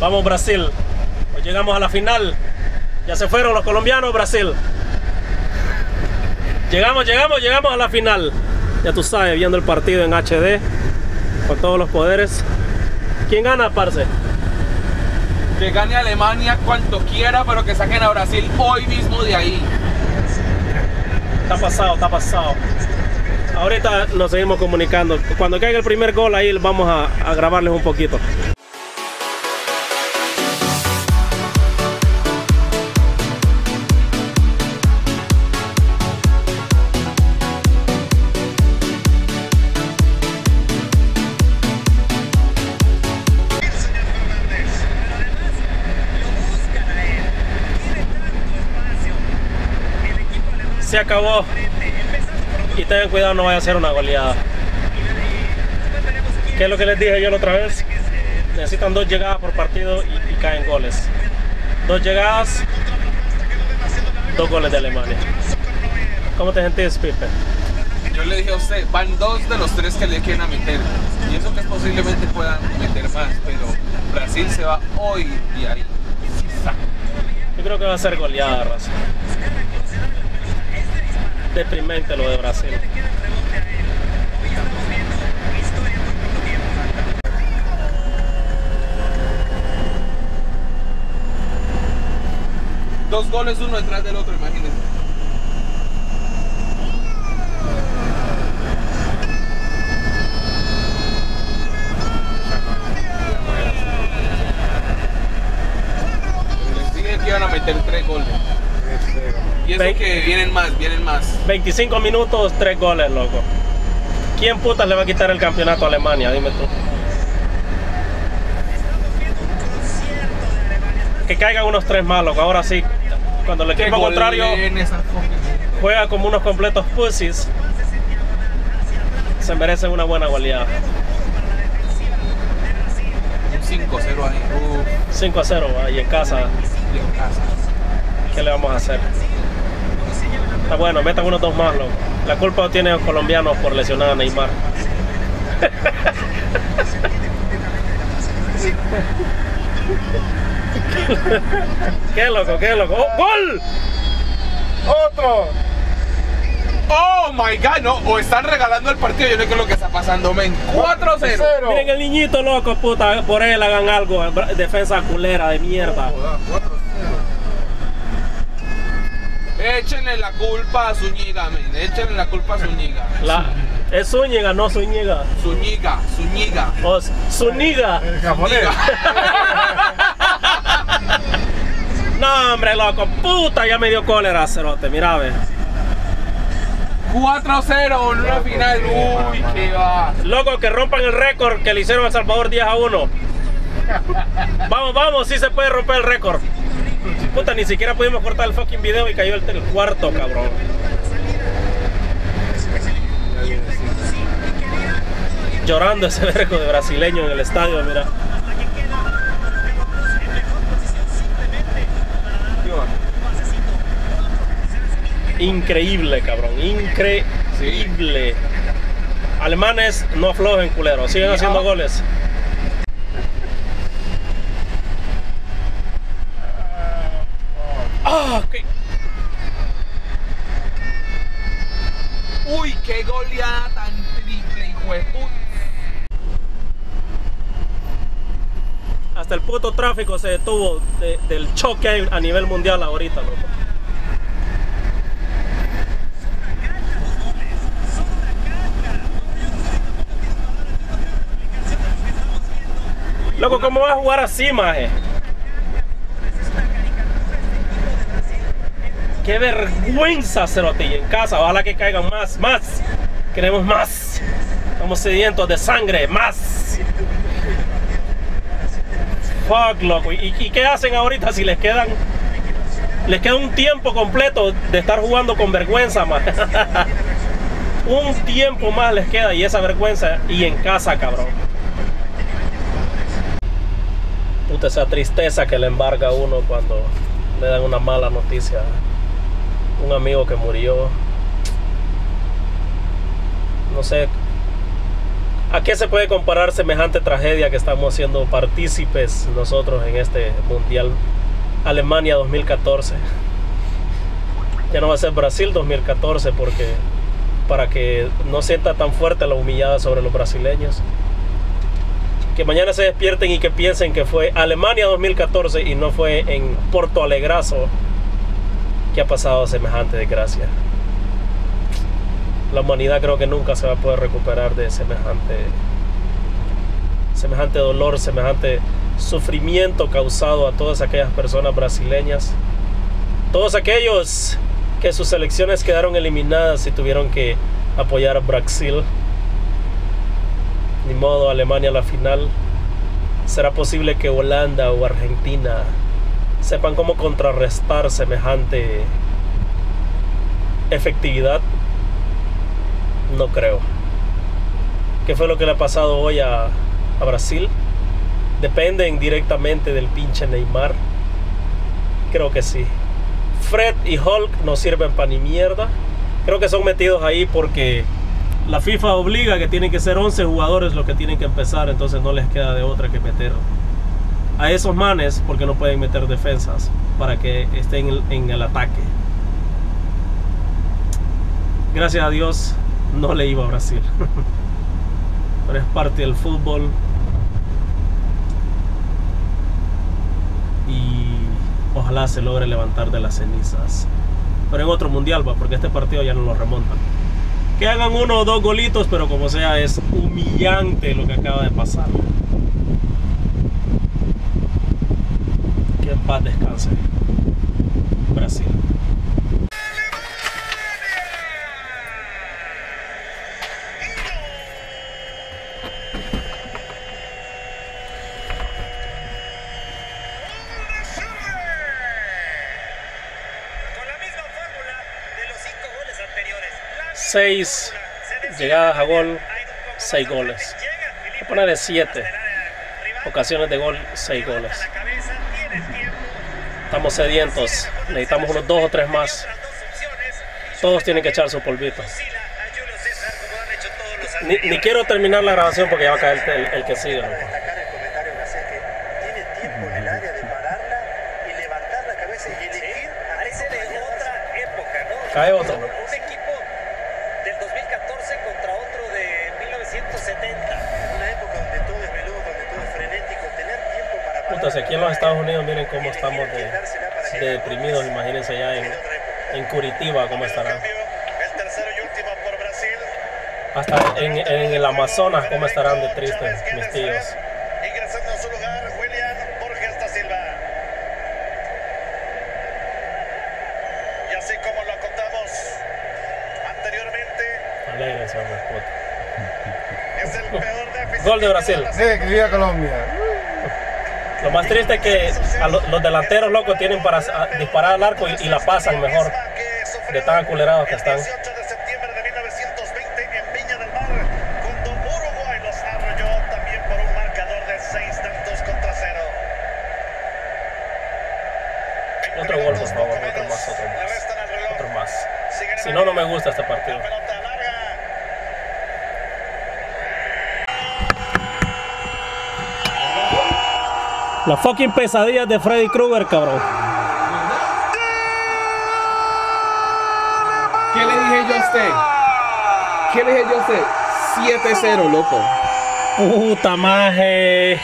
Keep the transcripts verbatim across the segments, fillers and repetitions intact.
Vamos Brasil. Hoy llegamos a la final. Ya se fueron los colombianos, Brasil. Llegamos, llegamos, llegamos a la final. Ya tú sabes, viendo el partido en H D con todos los poderes. ¿Quién gana, parce? Que gane Alemania cuanto quiera, pero que saquen a Brasil hoy mismo de ahí. Está pasado, está pasado. Ahorita nos seguimos comunicando. Cuando caiga el primer gol, ahí vamos a, a grabarles un poquito. Se acabó. Y tengan cuidado, no vaya a ser una goleada. ¿Qué es lo que les dije yo la otra vez? Necesitan dos llegadas por partido y, y caen goles. Dos llegadas, dos goles de Alemania. ¿Cómo te sentís, Pipe? Yo le dije a usted, van dos de los tres que le quieren meter. Y eso que posiblemente puedan meter más, pero Brasil se va hoy y ahí. Yo creo que va a ser goleada, raza. Deprimente lo de Brasil. Dos goles uno detrás del otro, imagínense. Les dije que iban a meter tres goles. Y eso que vienen más, vienen más. veinticinco minutos, tres goles, loco. ¿Quién putas le va a quitar el campeonato a Alemania? Dime tú. Que caigan unos tres más, loco. Ahora sí, cuando el equipo contrario juega como unos completos pussies, se merecen una buena goleada. Un cinco cero ahí. Uh. cinco a cero, ahí en casa. Y en casa. ¿Qué le vamos a hacer? Está bueno, metan unos dos más, loco. La culpa tiene los colombianos por lesionar a Neymar. ¿Qué loco? ¿Qué loco? ¡Oh, gol! ¡Otro! Oh my god, no, o están regalando el partido, yo no sé qué es lo que está pasando, men. cuatro cero. Miren el niñito, loco, puta, por él hagan algo. Defensa culera de mierda. Échenle la culpa a Zúñiga, men. Échenle la culpa a Zúñiga. La, es Zúñiga, no Zúñiga. Zúñiga, Zúñiga. O Zúñiga. El japonés. No, hombre, loco, puta, ya me dio cólera, cerote, mira, ve. cuatro cero en una final. Uy, qué va. Loco, que rompan el récord que le hicieron a El Salvador diez a uno. Vamos, vamos, sí se puede romper el récord. Puta, ni siquiera pudimos cortar el fucking video y cayó el, el cuarto, cabrón. Llorando ese vergo de brasileño en el estadio, mira. Increíble, cabrón, increíble. Alemanes no aflojen, culeros, siguen haciendo goles. Ah, okay. Uy, qué goleada tan triple, hijo de puta. Hasta el puto tráfico se detuvo de, del choque a nivel mundial ahorita, loco. Loco, ¿cómo vas a jugar así, maje? ¡Qué vergüenza, cerote! En casa, ojalá que caigan más, más. Queremos más. Estamos sedientos de sangre, más. Fuck, loco. ¿Y, y qué hacen ahorita si les quedan? Les queda un tiempo completo de estar jugando con vergüenza, más. Un tiempo más les queda y esa vergüenza y en casa, cabrón. Puta, esa tristeza que le embarga a uno cuando le dan una mala noticia. Un amigo que murió. No sé ¿A qué se puede comparar semejante tragedia que estamos siendo partícipes nosotros en este Mundial Alemania dos mil catorce? Ya no va a ser Brasil dos mil catorce, porque para que no sienta tan fuerte la humillada sobre los brasileños, que mañana se despierten y que piensen que fue Alemania dos mil catorce y no fue en Porto Alegrazo que ha pasado semejante desgracia. La humanidad creo que nunca se va a poder recuperar de semejante semejante dolor, semejante sufrimiento causado a todas aquellas personas brasileñas, todos aquellos que sus selecciones quedaron eliminadas y tuvieron que apoyar a Brasil. Ni modo, Alemania a la final. ¿Será posible que Holanda o Argentina sepan cómo contrarrestar semejante efectividad? No creo. ¿Qué fue lo que le ha pasado hoy a, a Brasil? ¿Dependen directamente del pinche Neymar? Creo que sí. Fred y Hulk no sirven para ni mierda. Creo que son metidos ahí porque la FIFA obliga que tienen que ser once jugadores los que tienen que empezar, entonces no les queda de otra que meter a esos manes, porque no pueden meter defensas para que estén en el ataque. Gracias a Dios no le iba a Brasil. Pero es parte del fútbol. Y ojalá se logre levantar de las cenizas. Pero en otro mundial va, porque este partido ya no lo remontan. Que hagan uno o dos golitos, pero como sea, es humillante lo que acaba de pasar. Que en paz descanse Brasil. Seis llegadas a gol, seis goles. Voy a ponerle siete ocasiones de gol, seis goles. Estamos sedientos, necesitamos unos dos o tres más. Todos tienen que echar su polvito. Ni, ni quiero terminar la grabación porque ya va a caer el, el, el que sigue, ¿no? Cae otro. Entonces aquí en los Estados Unidos miren cómo estamos de, de deprimidos, imagínense ya en, en Curitiba cómo estarán. Hasta en, en el Amazonas cómo estarán de tristes mis tíos. Ingresando a su lugar, William Borges da Silva. Y así como lo contamos anteriormente, Alégrense, hombre, puto. es el peor déficit. Gol de Brasil. Sí, que viva Colombia. Lo más triste es que a lo, los delanteros locos tienen para a, disparar al arco y, y la pasan mejor, de tan aculerados que están. El dieciocho de septiembre de mil novecientos veinte en Viña del Mar, cuando Uruguay los arrolló también por un marcador de seis tantos contra cero. Otro gol, por favor, otro más, otro más. Otro más. Si no, no me gusta este partido. La fucking pesadilla de Freddy Krueger, cabrón. ¿Qué le dije yo a usted? ¿Qué le dije yo a usted? siete cero, loco. Puta maje.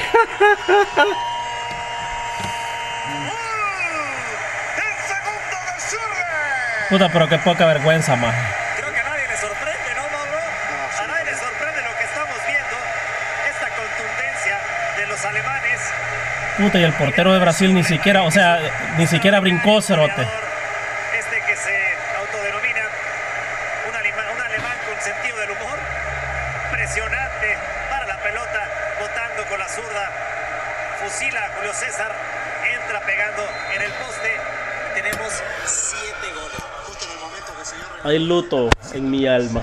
Puta, pero qué poca vergüenza, maje. Creo que a nadie le sorprende, ¿no, Mauro? A nadie le sorprende lo que estamos viendo. Esta contundencia de los alemanes. Puta, y el portero de Brasil ni siquiera, o sea, ni siquiera brincó, cerote. Este que se autodenomina un alemán, un alemán con sentido del humor, impresionante para la pelota, botando con la zurda, fusila a Julio César, entra pegando en el poste. Tenemos siete goles, justo en el momento que el señor... Hay luto en mi alma.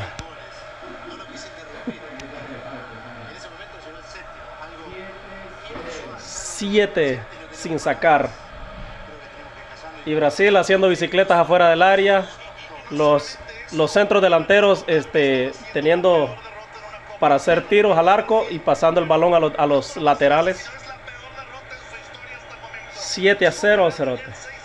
Siete sin sacar. Y Brasil haciendo bicicletas afuera del área. Los, los centros delanteros este, teniendo para hacer tiros al arco y pasando el balón a, lo, a los laterales. siete a cero, cerote.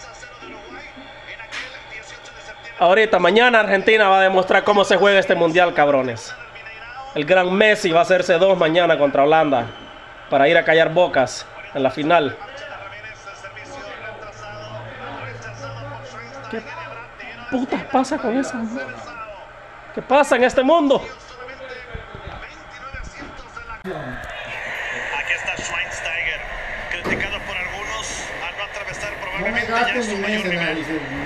Ahorita, mañana Argentina va a demostrar cómo se juega este mundial, cabrones. El gran Messi va a hacerse dos mañana contra Holanda para ir a callar bocas en la final. ¿Qué putas pasa con eso? ¿Qué pasa en este mundo? Aquí está Schweinsteiger, criticado por algunos al no atravesar probablemente ya su mayor nivel.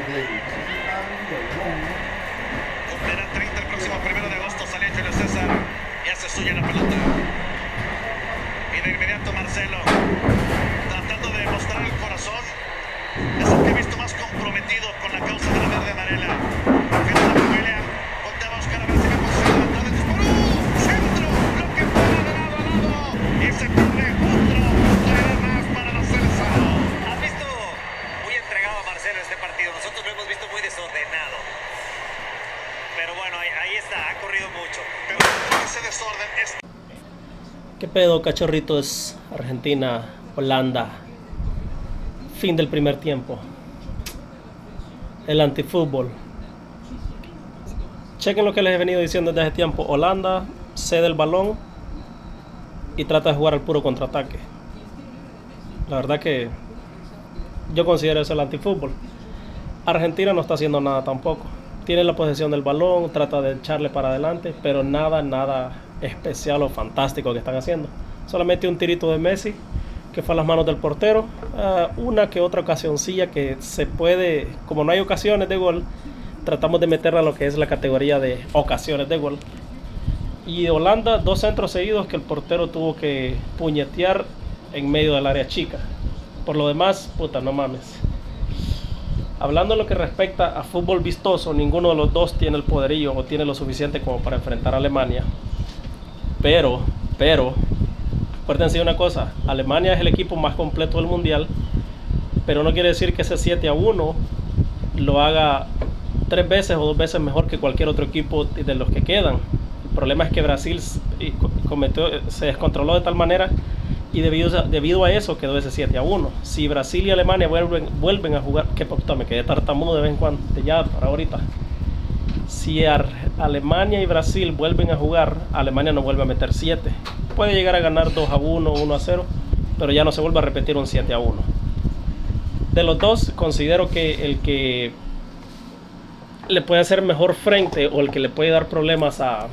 Cumplirá treinta el próximo primero de agosto, sale Julio César y hace suya la pelota. Y de inmediato Marcelo, tratando de mostrar el corazón, es el que he visto más comprometido con la causa de la verde amarela. Fíjate la familia, voltea a buscar a ver si me posición la entrada, disparó, centro, lo que fuera de lado a lado, y se pierde otro, traerá más para la Celsa. Has visto muy entregado a Marcelo este partido, nosotros lo hemos visto muy desordenado. Pero bueno, ahí, ahí está, ha corrido mucho. Pero ese desorden es... ¿Qué pedo, cachorritos? Argentina, Holanda. Fin del primer tiempo. El antifútbol. Chequen lo que les he venido diciendo desde hace tiempo. Holanda cede el balón y trata de jugar al puro contraataque. La verdad que yo considero eso el antifútbol. Argentina no está haciendo nada tampoco. Tiene la posesión del balón, trata de echarle para adelante, pero nada, nada especial o fantástico que están haciendo. Solamente un tirito de Messi que fue a las manos del portero, uh, una que otra ocasioncilla que se puede, como no hay ocasiones de gol, tratamos de meterla a lo que es la categoría de ocasiones de gol. Y Holanda, dos centros seguidos que el portero tuvo que puñetear en medio del área chica. Por lo demás, puta, no mames. Hablando de lo que respecta a fútbol vistoso, ninguno de los dos tiene el poderío o tiene lo suficiente como para enfrentar a Alemania. Pero, pero, acuérdense de una cosa, Alemania es el equipo más completo del mundial, pero no quiere decir que ese siete a uno lo haga tres veces o dos veces mejor que cualquier otro equipo de los que quedan. El problema es que Brasil cometió, se descontroló de tal manera y debido, debido a eso quedó ese siete a uno. Si Brasil y Alemania vuelven, vuelven a jugar, que puta, me quedé tartamudo de vez en cuando, ya para ahorita. Si Ar Alemania y Brasil vuelven a jugar, Alemania no vuelve a meter siete. Puede llegar a ganar dos a uno, uno a cero, pero ya no se vuelve a repetir un siete a uno. De los dos, considero que el que le puede hacer mejor frente o el que le puede dar problemas a,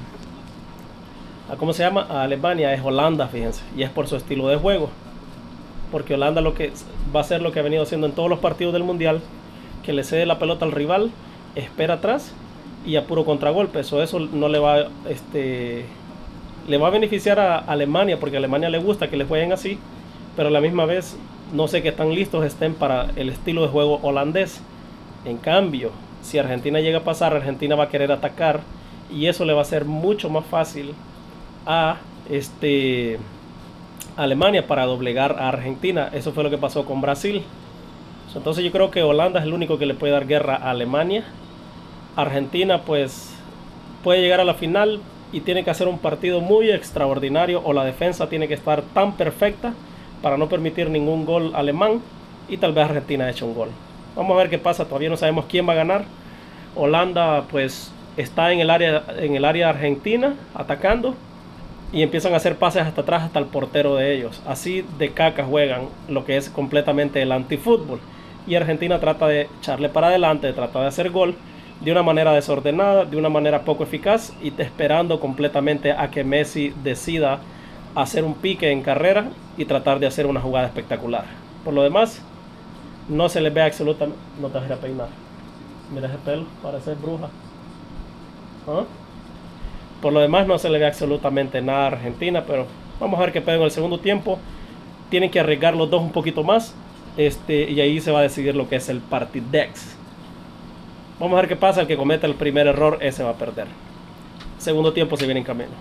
a ¿cómo se llama? A Alemania es Holanda, fíjense, y es por su estilo de juego. Porque Holanda lo que va a hacer lo que ha venido haciendo en todos los partidos del mundial, que le cede la pelota al rival, espera atrás y a puro contragolpe. Eso, eso no le va, este, le va a beneficiar a Alemania, porque a Alemania le gusta que le jueguen así, pero a la misma vez no sé qué tan listos estén para el estilo de juego holandés. En cambio, si Argentina llega a pasar, Argentina va a querer atacar y eso le va a ser mucho más fácil a este, Alemania para doblegar a Argentina. Eso fue lo que pasó con Brasil. Entonces yo creo que Holanda es el único que le puede dar guerra a Alemania. Argentina pues puede llegar a la final y tiene que hacer un partido muy extraordinario, o la defensa tiene que estar tan perfecta para no permitir ningún gol alemán, y tal vez Argentina eche un gol. Vamos a ver qué pasa, todavía no sabemos quién va a ganar. Holanda pues está en el área, en el área argentina atacando, y empiezan a hacer pases hasta atrás hasta el portero de ellos. Así de caca juegan lo que es completamente el antifútbol. Y Argentina trata de echarle para adelante, trata de hacer gol de una manera desordenada, de una manera poco eficaz, y esperando completamente a que Messi decida hacer un pique en carrera y tratar de hacer una jugada espectacular. Por lo demás, no se le ve absolutamente... No te vas a ir a peinar. Mira ese pelo, parece bruja. ¿Ah? Por lo demás, no se le ve absolutamente nada a Argentina, pero vamos a ver qué pedo en el segundo tiempo. Tienen que arriesgar los dos un poquito más, este, y ahí se va a decidir lo que es el Partidex. Vamos a ver qué pasa. El que cometa el primer error, ese va a perder. Segundo tiempo se viene en camino.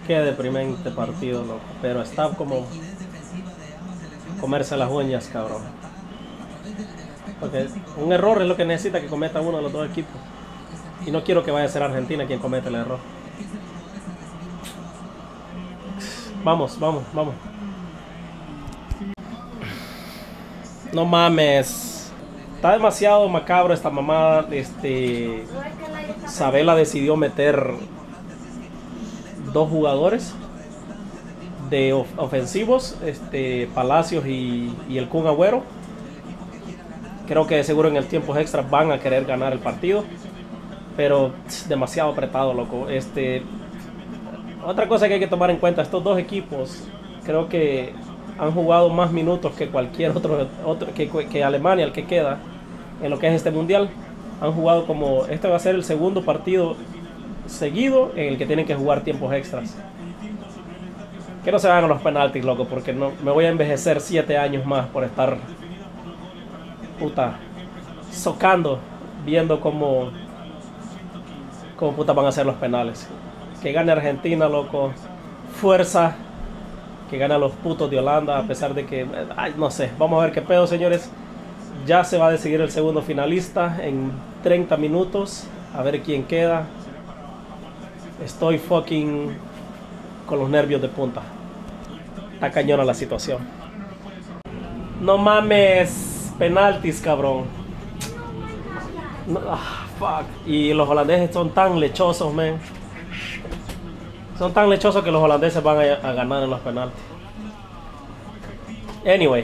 qué deprimente partido, loco. Pero está como comerse las uñas, cabrón. Porque un error es lo que necesita que cometa uno de los dos equipos. Y no quiero que vaya a ser Argentina quien cometa el error. Vamos, vamos, vamos. No mames. Está demasiado macabro esta mamada. Este. Sabela decidió meter dos jugadores de of ofensivos, este, Palacios y, y el Kun Agüero. Creo que de seguro en el tiempo extra van a querer ganar el partido, pero tss, demasiado apretado, loco. Este, otra cosa que hay que tomar en cuenta, estos dos equipos creo que han jugado más minutos que cualquier otro, otro que, que Alemania, el que queda en lo que es este mundial. Han jugado como, este va a ser el segundo partido seguido en el que tienen que jugar tiempos extras. Que no se vayan a los penaltis, loco, porque no, me voy a envejecer siete años más por estar puta socando, viendo cómo cómo puta van a ser los penales. Que gane Argentina, loco, fuerza, que gane a los putos de Holanda, a pesar de que, ay, no sé, vamos a ver qué pedo, señores. Ya se va a decidir el segundo finalista en treinta minutos, a ver quién queda. Estoy fucking con los nervios de punta. Está cañona la situación. No mames, penaltis, cabrón. No, ah, fuck. Y los holandeses son tan lechosos, man. Son tan lechosos que los holandeses van a, a ganar en los penaltis. Anyway.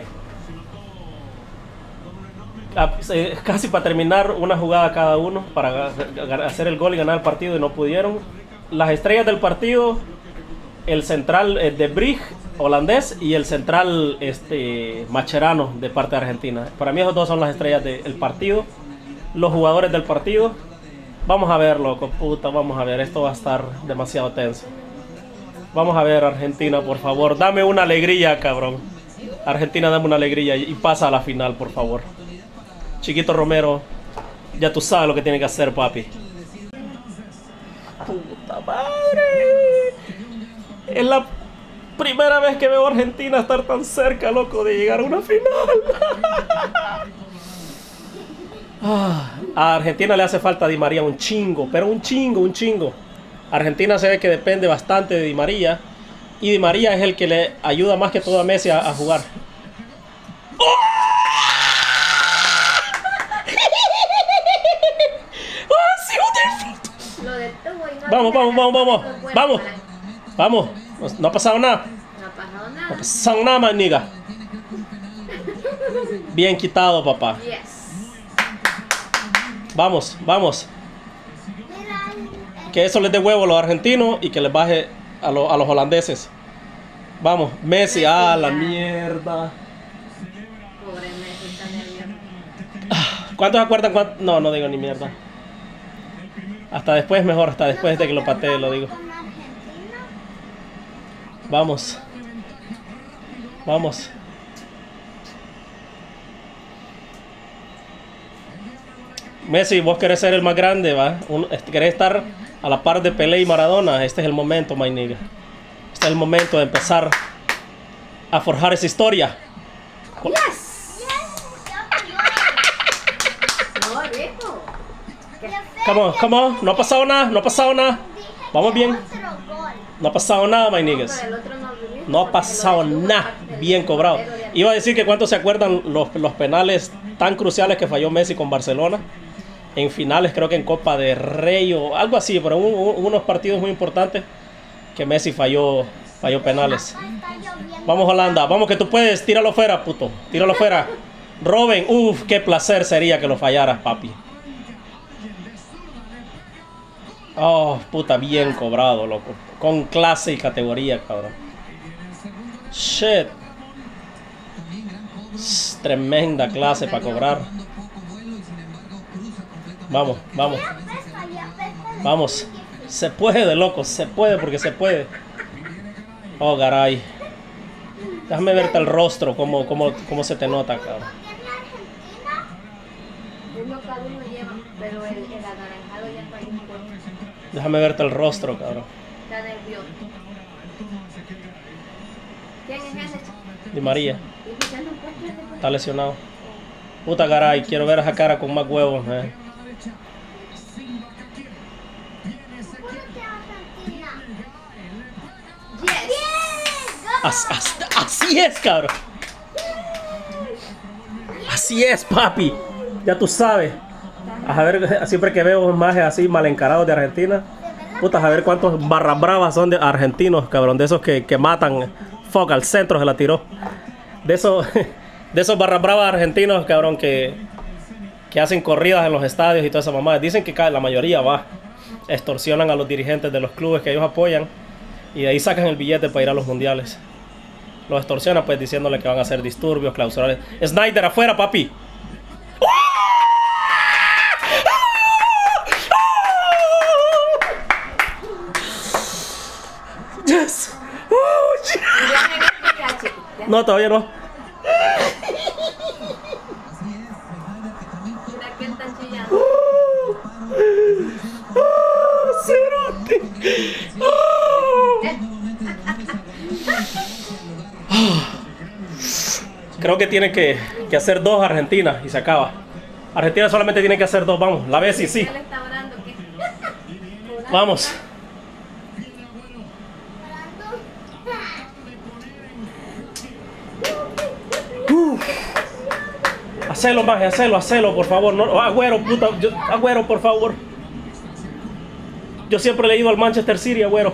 Casi para terminar una jugada cada uno para hacer el gol y ganar el partido y no pudieron. Las estrellas del partido, el central eh, de Brig, holandés, y el central este, Mascherano de parte de Argentina. Para mí esos dos son las estrellas del partido, los jugadores del partido. Vamos a ver, loco, puta, vamos a ver, esto va a estar demasiado tenso. Vamos a ver, Argentina, por favor, dame una alegría, cabrón. Argentina, dame una alegría y pasa a la final, por favor. Chiquito Romero, ya tú sabes lo que tiene que hacer, papi. Puta madre. Es la primera vez que veo a Argentina estar tan cerca, loco, de llegar a una final. A Argentina le hace falta Di María un chingo, pero un chingo, un chingo. Argentina se ve que depende bastante de Di María. Y Di María es el que le ayuda más que todo a Messi a, a jugar. ¡Oh! Vamos, vamos, vamos, vamos, vamos, vamos, no ha pasado nada. No ha pasado nada. No ha pasado nada, maniga. Bien quitado, papá. Yes. Vamos, vamos. Que eso les dé huevo a los argentinos y que les baje a, lo, a los holandeses. Vamos, Messi, a ah, la mierda. Pobre Messi, está nervioso. ¿Cuántos se acuerdan? ¿Cuántos? No, no digo ni mierda. Hasta después mejor, hasta después de que lo patee lo digo. Vamos. Vamos. Messi, vos querés ser el más grande, ¿va? Un, querés estar a la par de Pelé y Maradona. Este es el momento, my nigga. Este es el momento de empezar a forjar esa historia. Yes. No, viejo. Come on, come on. No ha pasado nada, no ha pasado nada. Vamos bien. No ha pasado nada, my niggas. No ha pasado nada. Bien cobrado. Iba a decir que cuántos se acuerdan los, los penales tan cruciales que falló Messi con Barcelona. En finales, creo que en Copa de Rey o algo así, pero un, un, unos partidos muy importantes que Messi falló, falló penales. Vamos, Holanda, vamos que tú puedes. Tíralo fuera, puto. Tíralo fuera. Robben, uff, qué placer sería que lo fallaras, papi. Oh, puta, bien cobrado, loco. Con clase y categoría, cabrón. Shit. Es tremenda clase para cobrar. Vamos, vamos. Vamos. Se puede, loco. Se puede porque se puede. Oh, garay. Déjame verte el rostro, cómo, cómo, cómo se te nota, cabrón. Uno cada uno lleva, pero el, el anaranjado ya está ahí. Déjame verte el rostro, cabrón. Está nervioso. Di María. Está lesionado. Puta caray, quiero ver esa cara con más huevos, eh. As, as, así es, cabrón. Así es, papi. Ya tú sabes. A ver, siempre que veo imágenes así mal encarados de Argentina, puta, a ver cuántos barras bravas son de argentinos, cabrón. De esos que, que matan. Fuck, al centro se la tiró. De esos, de esos barras bravas argentinos, cabrón, que, que hacen corridas en los estadios y toda esa mamá. Dicen que la mayoría va. Extorsionan a los dirigentes de los clubes que ellos apoyan. Y de ahí sacan el billete para ir a los mundiales. Los extorsionan pues diciéndole que van a hacer disturbios, clausurales. Snyder afuera, papi. Yes. Oh, yes. No, todavía no. Cerote. Creo que tiene que, que hacer dos Argentina y se acaba. Argentina solamente tiene que hacer dos, vamos. La Bessi sí. Vamos. Uh. Hacelo, maje, hacelo, hacelo, por favor. No, Agüero, puta, yo, Agüero, por favor. Yo siempre le he ido al Manchester City, Agüero.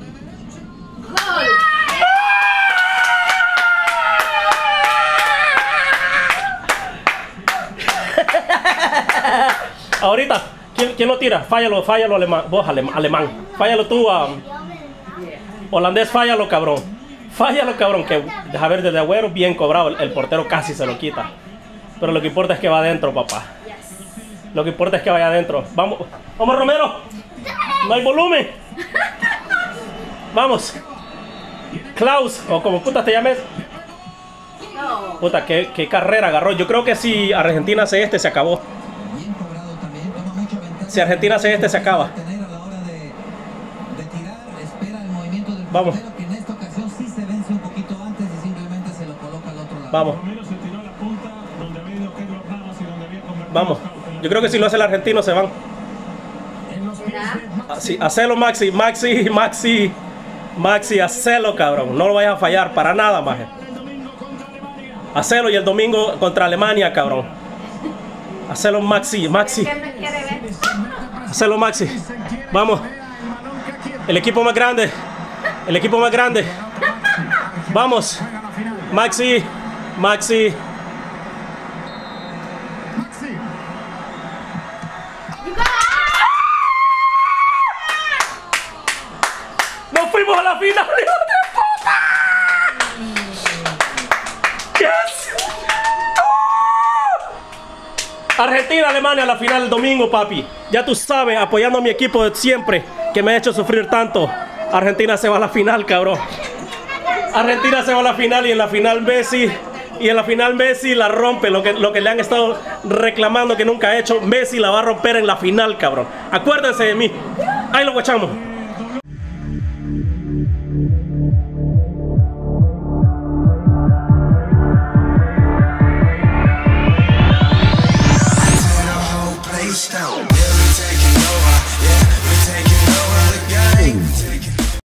Ahorita, ¿quién, ¿quién lo tira? Fállalo, fállalo, alemán. Vos, alemán. alemán. Fállalo tú, um, holandés, fállalo, cabrón. Fállalo, cabrón, que deja ver desde Agüero bien cobrado. El, el portero casi se lo quita. Pero lo que importa es que va adentro, papá. Lo que importa es que vaya adentro. Vamos, vamos, Romero. No hay volumen. Vamos. Klaus, o como puta te llames. Puta, qué, qué carrera agarró. Yo creo que si Argentina hace este, se acabó. Si Argentina hace este, se acaba. Vamos. Vamos. Vamos. Yo creo que si lo hace el argentino, se van. Así, hacelo, Maxi, Maxi, Maxi, Maxi, hacelo, cabrón. No lo vayas a fallar para nada, maje. Hacelo y el domingo contra Alemania, cabrón. Hacelo, Maxi, Maxi. Hacelo, Maxi. Vamos. El equipo más grande. El equipo más grande. Vamos. Maxi, Maxi. ¡Nos fuimos a la final! ¡Hijo de puta! ¡Yes! Argentina, Alemania, la final el domingo, papi. Ya tú sabes, apoyando a mi equipo de siempre, que me ha hecho sufrir tanto. Argentina se va a la final, cabrón. Argentina se va a la final y en la final Messi. Y en la final Messi la rompe, lo que, lo que le han estado reclamando que nunca ha hecho. Messi la va a romper en la final, cabrón. Acuérdense de mí. Ahí lo guachamos.